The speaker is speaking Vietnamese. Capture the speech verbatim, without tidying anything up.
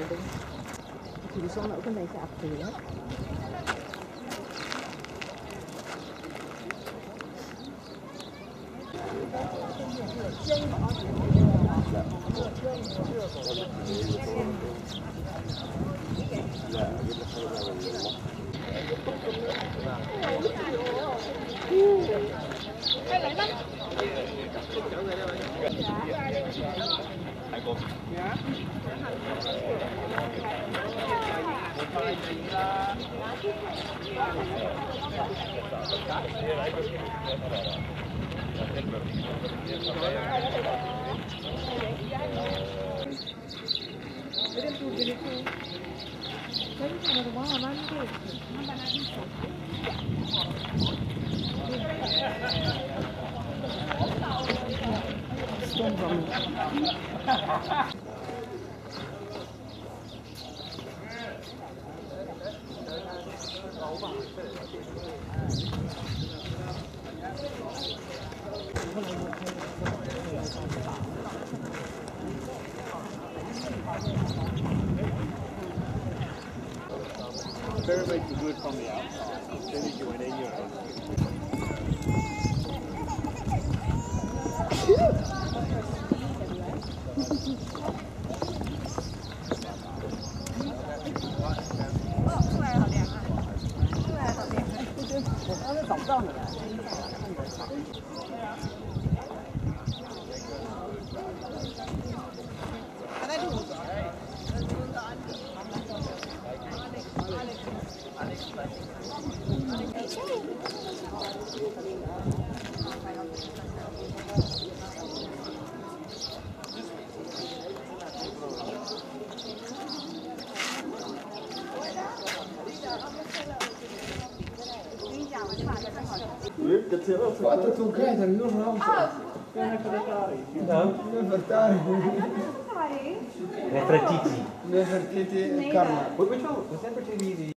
ding. Ik zie de zon ook een beetje afkoelen. Better make you do it from the outside. Then if you went in your own. Quanto tu credi? Non lo so. No? Nefertari. Nefertiti. Nefertiti Carlo. Which one? Was Nefertiti the